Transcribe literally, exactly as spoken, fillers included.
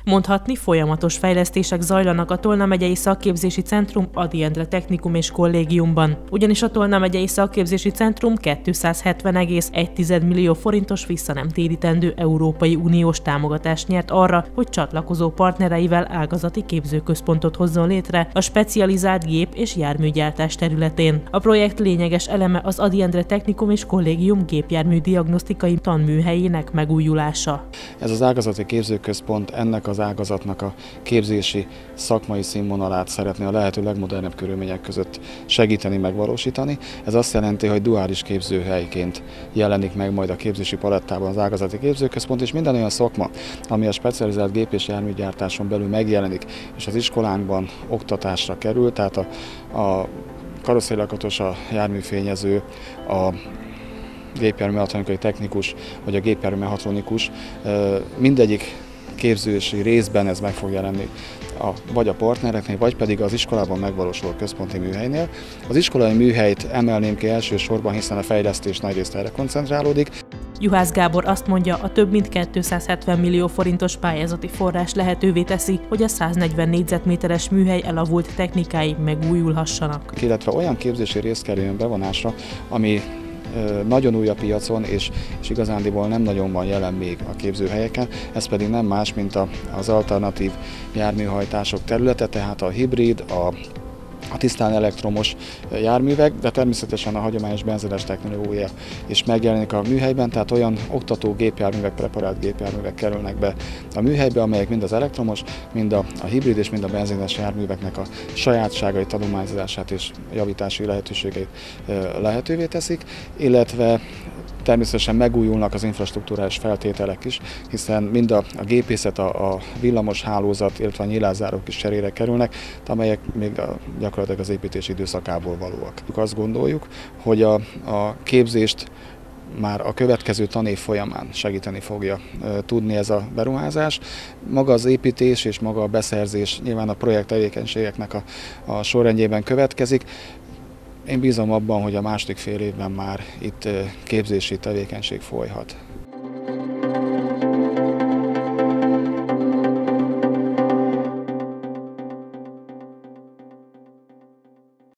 Mondhatni, folyamatos fejlesztések zajlanak a Tolna megyei szakképzési centrum Ady Endre Technikum és Kollégiumban. Ugyanis a Tolna megyei szakképzési centrum kétszázhetven egész egy millió forintos visszanemtérítendő Európai Uniós támogatást nyert arra, hogy csatlakozó partnereivel ágazati képzőközpontot hozzon létre a specializált gép- és járműgyártás területén. A projekt lényeges eleme az Ady Endre Technikum és Kollégium gépjármű diagnosztikai tanműhelyének megújulása. Ez az ágazati képzőközpont ennek az ágazatnak a képzési szakmai színvonalát szeretné a lehető legmodernebb körülmények között segíteni, megvalósítani. Ez azt jelenti, hogy duális képzőhelyként jelenik meg majd a képzési palettában az ágazati képzőközpont, és minden olyan szakma, ami a specializált gép- és járműgyártáson belül megjelenik, és az iskolánkban oktatásra kerül, tehát a, a karosszérilakatos, a járműfényező, a gépjárműmechatronikai technikus vagy a gépjárműmechatronikus, mindegyik képzési részben ez meg fog jelenni, a, vagy a partnereknél, vagy pedig az iskolában megvalósuló központi műhelynél. Az iskolai műhelyt emelném ki elsősorban, hiszen a fejlesztés nagyrészt erre koncentrálódik. Juhász Gábor azt mondja, a több mint kétszázhetven millió forintos pályázati forrás lehetővé teszi, hogy a száznegyven négyzetméteres műhely elavult technikáig megújulhassanak. Illetve olyan képzési rész kerüljön bevonásra, ami nagyon új a piacon, és, és igazándiból nem nagyon van jelen még a képzőhelyeken, ez pedig nem más, mint a, az alternatív járműhajtások területe, tehát a hibrid, a a tisztán elektromos járművek, de természetesen a hagyományos benzines technológia is megjelenik a műhelyben, tehát olyan oktató gépjárművek, preparált gépjárművek kerülnek be a műhelybe, amelyek mind az elektromos, mind a, a hibrid és mind a benzines járműveknek a sajátságait, tanulmányozását és javítási lehetőségeit lehetővé teszik, illetve természetesen megújulnak az infrastruktúrális feltételek is, hiszen mind a, a gépészet, a, a villamos hálózat, illetve a nyilázárók is cserére kerülnek, amelyek még a, gyakorlatilag az építési időszakából valóak. Azt gondoljuk, hogy a, a képzést már a következő tanév folyamán segíteni fogja e, tudni ez a beruházás. Maga az építés és maga a beszerzés nyilván a projekt tevékenységeknek a, a sorrendjében következik. Én bízom abban, hogy a második fél évben már itt képzési tevékenység folyhat.